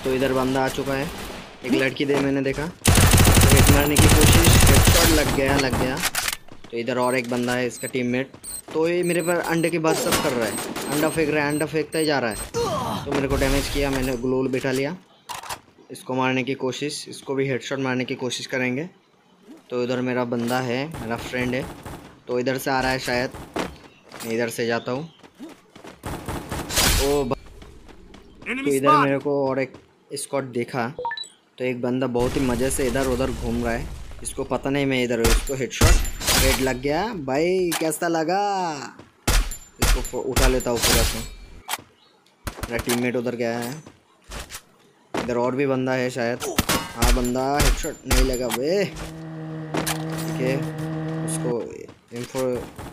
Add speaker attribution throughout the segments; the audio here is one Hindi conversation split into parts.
Speaker 1: तो इधर बंदा आ चुका है, एक लड़की दे मैंने देखा, तो हिट मारने की कोशिश, हेडशॉट लग गया। तो इधर और एक बंदा है इसका टीममेट, तो ये मेरे पर अंडे की बरसात कर रहा है, अंडा फेंक रहा है, अंडा फेंकता ही जा रहा है। तो मेरे को डैमेज किया, मैंने ग्लूल बिठा लिया, इसको मारने की कोशिश, इसको भी हेडशॉट मारने की कोशिश करेंगे। तो इधर मेरा बंदा है, मेरा फ्रेंड है, तो इधर से आ रहा है शायद, मैं इधर से जाता हूँ। तो इधर मेरे को और एक स्क्वाड देखा, तो एक बंदा बहुत ही मज़े से इधर उधर घूम रहा है, इसको पता नहीं मैं इधर हूँ। इसको हेडशॉट, हेड लग गया भाई, कैसा लगा? इसको उठा लेता हूँ पूरा से। मेरा टीममेट उधर गया है, इधर और भी बंदा है शायद। हाँ बंदा, हेडशॉट नहीं लगा बे। ठीक है, उसको इन्फो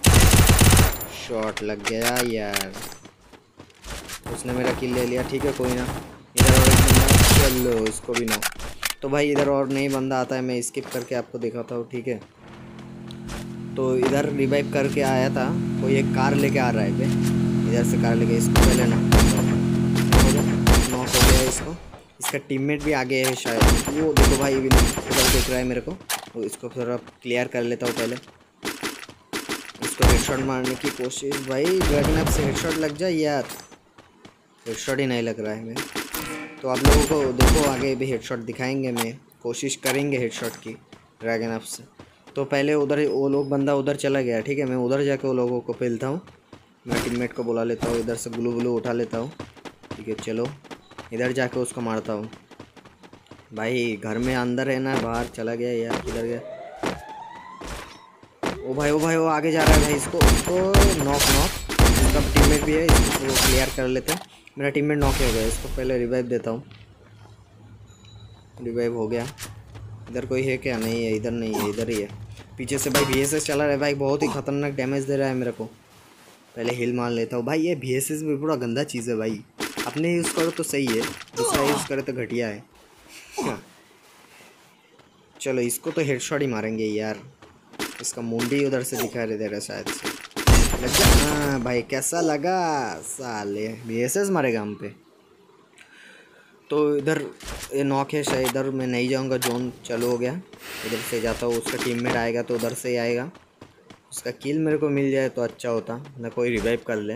Speaker 1: शॉट लग गया यार, उसने मेरा किल ले लिया। ठीक है कोई ना, इधर और एक बंदा, चलो इसको भी ना। तो भाई इधर और नहीं बंदा आता है, मैं स्किप करके आपको दिखाता हूँ। ठीक है, तो इधर रिवाइव करके आया था, कोई एक कार लेके आ रहा है बे, इधर से कार लेके, इसको पहले नॉक हो गया इसको। इसका टीममेट भी आगे है शायद, वो देखो भाई उधर देख रहा है मेरे को, तो इसको थोड़ा क्लियर कर लेता हूँ पहले। इसको हेडशॉट मारने की कोशिश, भाई ड्रैगन ऐप से हेडशॉट लग जाए यार, हेडशॉट ही नहीं लग रहा है मैं। तो आप लोगों को देखो आगे भी हेडशॉट दिखाएंगे, मैं कोशिश करेंगे हेडशॉट की ड्रैगन ऐप से। तो पहले उधर वो लोग बंदा उधर चला गया, ठीक है, मैं उधर जाके वो लोगों को पेलता हूँ, मैं टीममेट को बुला लेता हूँ, इधर से ग्लू उठा लेता हूँ। ठीक है चलो, इधर जाके उसको मारता हूँ। भाई घर में अंदर है ना, बाहर चला गया यार, किधर गया? ओ भाई वो आगे जा रहा है भाई, इसको नॉक इसका टीममेट भी है, इसको क्लियर कर लेते हैं। मेरा टीममेट नॉक हो गया, इसको पहले रिवाइव देता हूँ। रिवाइव हो गया। इधर कोई है क्या? नहीं है, इधर नहीं है, इधर ही है। पीछे से भाई VSS चला रहा है भाई, बहुत ही खतरनाक डैमेज दे रहा है मेरे को। पहले हिल मार लेता हूँ भाई, ये VSS भी बड़ा गंदा चीज़ है भाई, अपने यूज़ करो तो सही है, दूसरा यूज़ करे तो घटिया है। चलो इसको तो हेडशॉट ही मारेंगे यार, इसका मुंडी उधर से दिखा दे रहा शायद से, लग जा। हाँ भाई कैसा लगा? साले VSS मारेगा हम पे। तो इधर ये नॉक है शायद, इधर मैं नहीं जाऊंगा, जोन चालू हो गया, इधर से जाता हूँ। उसका टीममेट आएगा तो उधर से ही आएगा, उसका किल मेरे को मिल जाए तो अच्छा होता, ना कोई रिवाइव कर ले।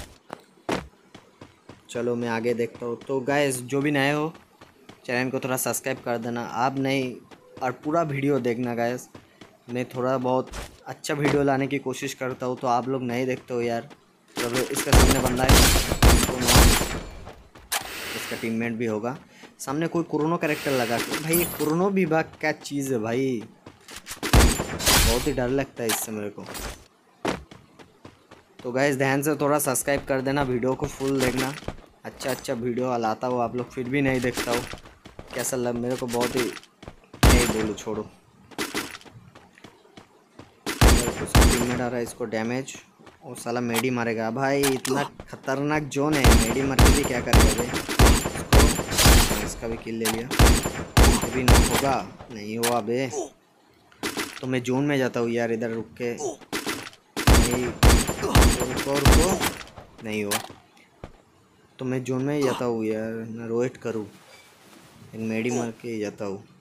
Speaker 1: चलो मैं आगे देखता हूँ। तो गाइस जो भी नए हो चैनल को थोड़ा सब्सक्राइब कर देना, आप नहीं और पूरा वीडियो देखना गाइस, मैं थोड़ा बहुत अच्छा वीडियो लाने की कोशिश करता हूँ, तो आप लोग नहीं देखते हो यार। चलो इसके सामने बंदा है, इसका टीममेट भी होगा। सामने कोई क्रोनो कैरेक्टर लगा के, भाई क्रोनो विभाग क्या चीज़ है भाई, बहुत ही डर लगता है इससे मेरे को। तो गाइस ध्यान से थोड़ा सब्सक्राइब कर देना, वीडियो को फुल देखना, अच्छा वीडियो लाता हो आप लोग, फिर भी नहीं देखता हो, कैसा लग मेरे को बहुत ही, नहीं बोलो छोड़ो। टीममेट आ रहा है, इसको डैमेज, और साला मेडी मारेगा भाई, इतना खतरनाक जोन है, मेडी मार के भी क्या करेगा भाई। इसका भी किल ले लिया, अभी नॉक होगा, नहीं हुआ बे। तो मैं जोन में जाता हूँ यार, इधर रुक के, नहीं रुको, नहीं हुआ। तो मैं जोन में ही जाता हूँ यार, ना रोएट करूँ, एक मेडी मार के ही जाता हूँ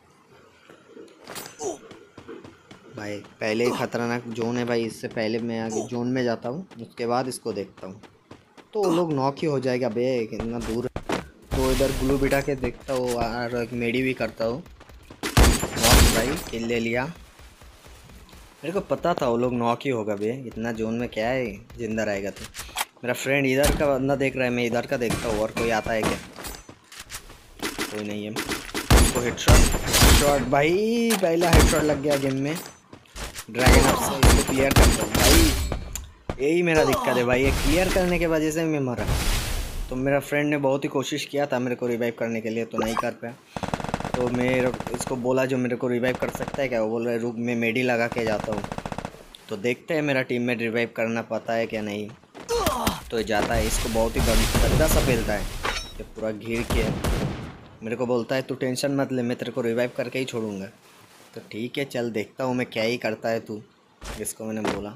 Speaker 1: भाई। पहले ही खतरनाक जोन है भाई, इससे पहले मैं आगे जोन में जाता हूँ, उसके बाद इसको देखता हूँ। तो वो लोग नॉक ही हो जाएगा बे, कितना दूर है। तो इधर ग्लू बिठा के देखता हूँ और एक मेडी भी करता हूँ। नॉक भाई, किल ले लिया, मेरे को पता था वो लोग नॉक ही होगा बे, इतना जोन में क्या है, जिंदा रहेगा। तो मेरा फ्रेंड इधर का बंदा देख रहा है, मैं इधर का देखता हूँ, और कोई आता है क्या? कोई नहीं है। उसको हेडशॉट भाई, पहला हेडशॉट लग गया गेम में, ड्रैगन ऐप से इसको क्लियर करता हूँ भाई, यही मेरा दिक्कत है भाई, ये क्लियर करने के वजह से मैं मरा। तो मेरा फ्रेंड ने बहुत ही कोशिश किया था मेरे को रिवाइव करने के लिए, तो नहीं कर पाया। तो मैं इसको बोला जो मेरे को रिवाइव कर सकता है क्या, वो बोल रहा है रुक मैं मेडी लगा के जाता हूँ। तो देखते हैं मेरा टीममेट रिवाइव करना पाता है क्या नहीं। तो जाता है, इसको बहुत ही गंदा सा फैलता है, ये पूरा घिर के मेरे को बोलता है तू टेंशन मत ले, मैं तेरे को रिवाइव करके ही छोड़ूंगा। तो ठीक है चल देखता हूँ मैं क्या ही करता है तू, जिसको मैंने बोला।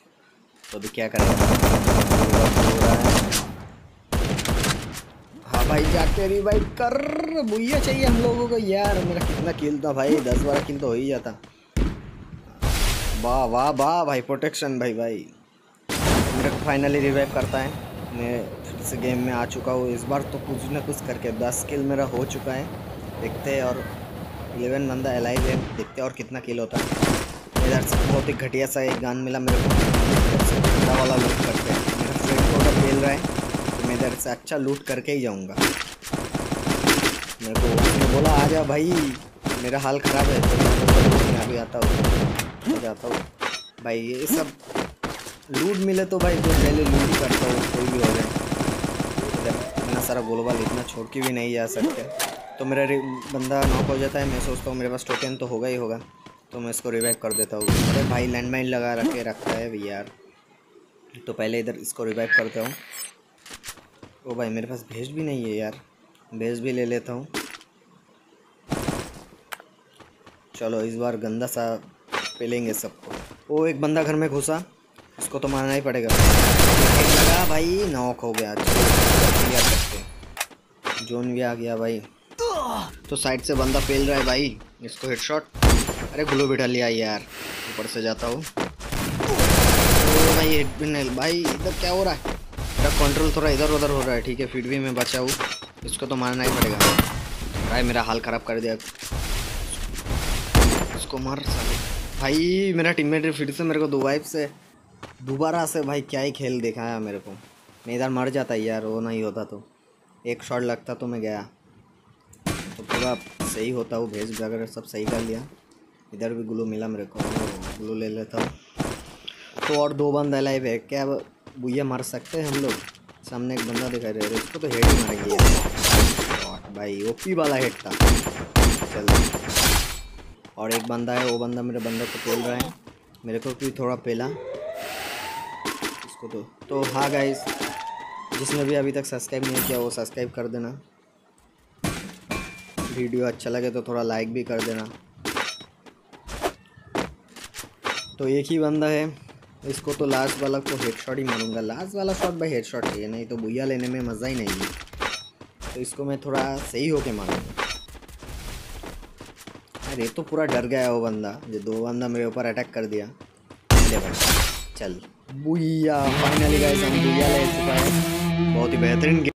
Speaker 1: तो अभी क्या करेगा? हाँ भाई जाके रिवाइव कर। बुइया चाहिए हम लोगों को यार। मेरा कितना किल था भाई, 10-12 किल तो हो ही जाता। वाह वाह वाह भाई, प्रोटेक्शन भाई। मेरे को फाइनली रिवाइव करता है। मैं फिर से गेम में आ चुका हूँ इस बार तो कुछ ना कुछ करके। 10 किल मेरा हो चुका है, देखते हैं। और 11 बंदा अलाइव है, देखते हैं और कितना किल होता है। इधर से बहुत ही घटिया सा एक गन मिला मेरे को, इधर वाला लूट करते हैं। मेरा फ्रेंड को उधर खेल रहा है तो मैं इधर से अच्छा लूट करके ही जाऊँगा। मेरे को उसने बोला आ जा भाई, मेरा हाल ख़राब है तो मैं अभी आता हूँ, जाता हूँ भाई। ये सब लूट मिले तो भाई तो पहले लूट ही करता हूँ, कोई भी हो जाए। इधर इतना सारा गोलबाल इतना छोड़ के भी नहीं जा सकते। तो मेरा बंदा नॉक हो जाता है। मैं सोचता हूँ मेरे पास टोकन तो होगा ही होगा, तो मैं इसको रिवाइव कर देता हूँ। अरे भाई लैंडमाइन लगा रखे रखता है भैया यार। तो पहले इधर इसको रिवाइव करता हूँ। ओ भाई मेरे पास भेज भी नहीं है यार, भेज भी ले लेता हूँ। चलो इस बार गंदा सा पेलेंगे सबको। ओ एक बंदा घर में घुसा, इसको तो मारना ही पड़ेगा। लगा भाई, नॉक हो गया। क्लियर करते, जोन भी आ गया भाई। तो साइड से बंदा पेल रहा है भाई, इसको हेडशॉट। अरे ग्लू बिठा लिया यार, ऊपर से जाता हूँ। तो भाई हेड भी नहीं भाई। इधर क्या हो रहा है, मेरा कंट्रोल थोड़ा इधर उधर हो रहा है। ठीक है फिर भी मैं बचा हूँ, इसको तो मारना ही पड़ेगा भाई। मेरा हाल ख़राब कर दिया, इसको मार साले। भाई मेरा टीममेट फिर से मेरे को दोबारा से भाई क्या ही खेल दिखाया मेरे को। मैं इधर मर जाता यार, वो नहीं होता तो एक शॉट लगता तो मैं गया, तो पूरा सही होता हूँ। भेज वगैरह सब सही कर लिया। इधर भी ग्लू मिला मेरे को, ग्लू ले लेता हूँ। तो और 2 बंदा लाइव है, क्या बुइया मार सकते हैं हम लोग। सामने एक बंदा दिखाई दे रहा है, इसको तो हेड ही मारेंगे भाई। ओपी वाला हेड था। चल और एक बंदा है, वो बंदा मेरे बंदे को पेल रहा है, मेरे को भी थोड़ा पेला इसको। तो हाँ गाइस, जिसने भी अभी तक सब्सक्राइब नहीं किया वो सब्सक्राइब कर देना। वीडियो अच्छा लगे तो थोड़ा लाइक भी कर देना। तो एक ही बंदा है, इसको तो लास्ट वाला को हेडशॉट ही मारूंगा। लास्ट वाला शॉट भाई हेडशॉट चाहिए, नहीं तो बुइया लेने में मज़ा ही नहीं है। तो इसको मैं थोड़ा सही होके मारूंगा। अरे तो पूरा डर गया वो बंदा, जो 2 बंदा मेरे ऊपर अटैक कर दिया। चल बुइया, फाइनली गाइस हम बुइया ले चुका है। बहुत ही बेहतरीन